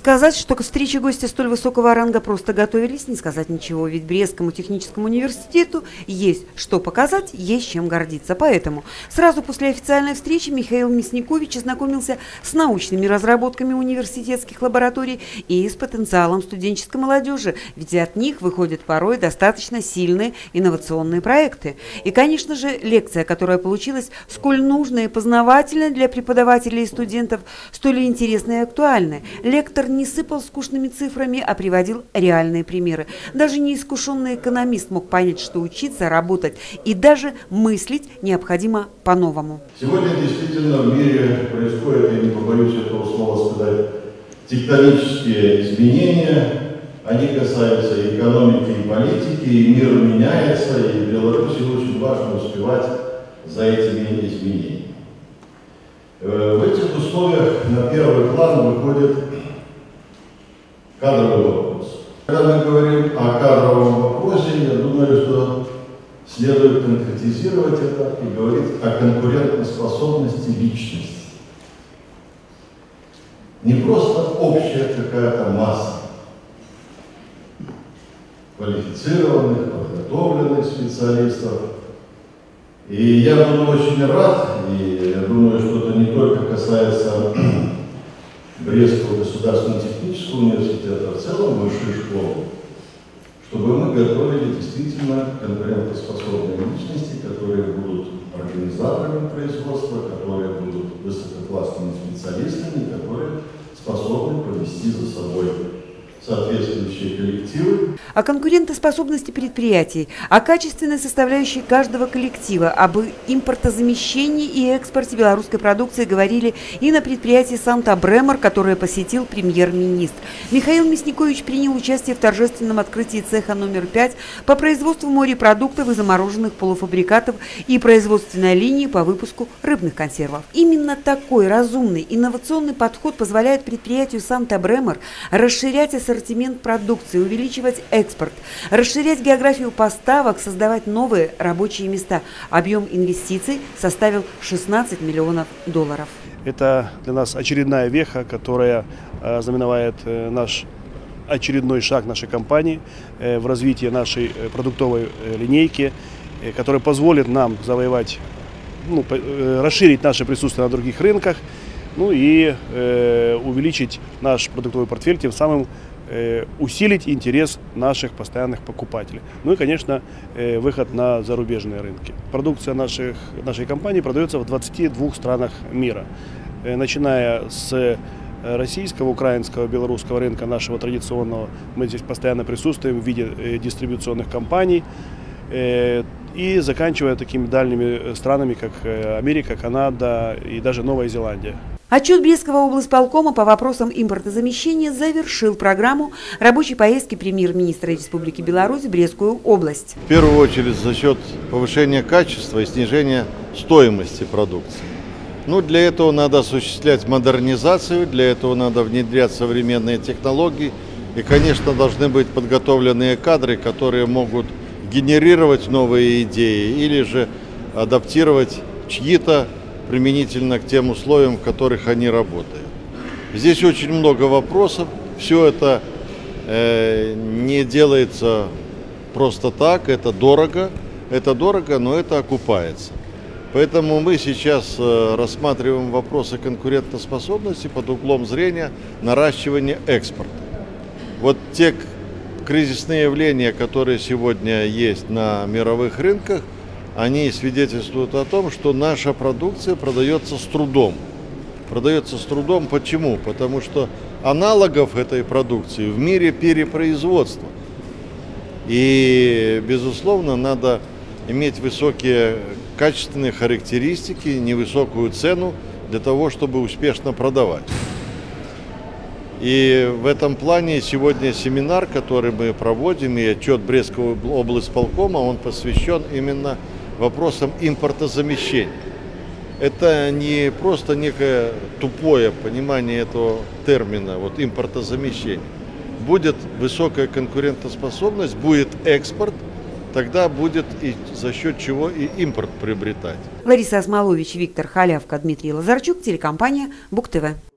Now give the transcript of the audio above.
Сказать, что к встрече гостя столь высокого ранга просто готовились, не сказать ничего, ведь Брестскому техническому университету есть что показать, есть чем гордиться. Поэтому сразу после официальной встречи Михаил Мясникович ознакомился с научными разработками университетских лабораторий и с потенциалом студенческой молодежи, ведь от них выходят порой достаточно сильные инновационные проекты. И, конечно же, лекция, которая получилась сколь нужной и познавательной для преподавателей и студентов, столь интересной и актуальной. Лектор не сыпал скучными цифрами, а приводил реальные примеры. Даже неискушенный экономист мог понять, что учиться, работать и даже мыслить необходимо по-новому. Сегодня действительно в мире происходит, я не побоюсь этого слова сказать, тектонические изменения. Они касаются и экономики, и политики, и мир меняется, и Беларуси очень важно успевать за этими изменениями. В этих условиях на первый план выходит кадровый вопрос. Когда мы говорим о кадровом вопросе, я думаю, что следует конкретизировать это и говорить о конкурентоспособности личности. Не просто общая какая-то масса квалифицированных, подготовленных специалистов. И я буду очень рад, и я думаю, что это не только касается Брестского государственного технического университета, а в целом высшей школы, чтобы мы готовили действительно конкурентоспособные личности, которые будут организаторами производства, которые будут высококлассными специалистами, которые способны повести за собой соответствующие коллективы. О конкурентоспособности предприятий, о качественной составляющей каждого коллектива, об импортозамещении и экспорте белорусской продукции говорили и на предприятии «Санта-Бремор», которое посетил премьер-министр. Михаил Мясникович принял участие в торжественном открытии цеха номер 5 по производству морепродуктов и замороженных полуфабрикатов и производственной линии по выпуску рыбных консервов. Именно такой разумный инновационный подход позволяет предприятию «Санта-Бремор» расширять ассортимент продукции, увеличивать экспорт, расширять географию поставок, создавать новые рабочие места. Объем инвестиций составил $16 миллионов. Это для нас очередная веха, которая знаменует наш очередной шаг нашей компании в развитии нашей продуктовой линейки, который позволит нам завоевать, расширить наше присутствие на других рынках, и увеличить наш продуктовый портфель, тем самым усилить интерес наших постоянных покупателей. И, конечно, выход на зарубежные рынки. Продукция нашей компании продается в 22 странах мира. Начиная с российского, украинского, белорусского рынка, нашего традиционного, мы здесь постоянно присутствуем в виде дистрибуционных компаний, и заканчивая такими дальними странами, как Америка, Канада и даже Новая Зеландия. Отчет Брестского облсполкома по вопросам импортозамещения завершил программу рабочей поездки премьер-министра Республики Беларусь в Брестскую область. В первую очередь за счет повышения качества и снижения стоимости продукции. Для этого надо осуществлять модернизацию, для этого надо внедрять современные технологии. И, конечно, должны быть подготовленные кадры, которые могут генерировать новые идеи или же адаптировать чьи-то применительно к тем условиям, в которых они работают. Здесь очень много вопросов. Все это не делается просто так, это дорого, но это окупается. Поэтому мы сейчас рассматриваем вопросы конкурентоспособности под углом зрения наращивания экспорта. Вот те кризисные явления, которые сегодня есть на мировых рынках, они свидетельствуют о том, что наша продукция продается с трудом. Продается с трудом почему? Потому что аналогов этой продукции в мире перепроизводство. И, безусловно, надо иметь высокие качественные характеристики, невысокую цену для того, чтобы успешно продавать. И в этом плане сегодня семинар, который мы проводим, и отчет Брестского облсполкома, он посвящен именно вопросам импортозамещения. Это не просто некое тупое понимание этого термина, импортозамещение. Будет высокая конкурентоспособность, будет экспорт, тогда будет и за счет чего и импорт приобретать. Лариса Осмолович, Виктор Халявка, Дмитрий Лазарчук, телекомпания БугТV.